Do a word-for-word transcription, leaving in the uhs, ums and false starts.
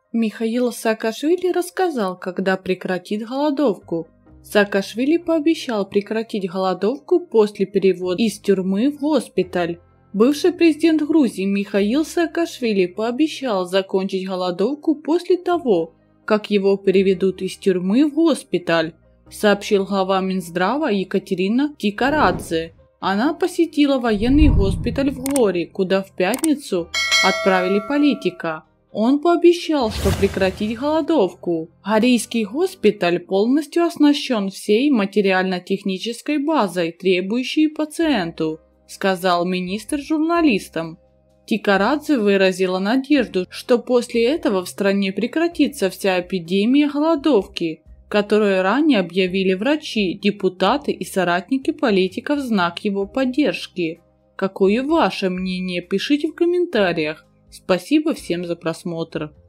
Михаил Саакашвили рассказал, когда прекратит голодовку. Саакашвили пообещал прекратить голодовку после перевода из тюрьмы в госпиталь. Бывший президент Грузии Михаил Саакашвили пообещал закончить голодовку после того, как его переведут из тюрьмы в госпиталь, сообщил глава Минздрава Екатерина Тикарадзе. Она посетила военный госпиталь в Гори, куда в пятницу отправили политика. Он пообещал, что прекратит голодовку. Горийский госпиталь полностью оснащен всей материально-технической базой, требующей пациенту, сказал министр журналистам. Тикарадзе выразила надежду, что после этого в стране прекратится вся эпидемия голодовки, которую ранее объявили врачи, депутаты и соратники политика в знак его поддержки. Какое ваше мнение? Пишите в комментариях. Спасибо всем за просмотр.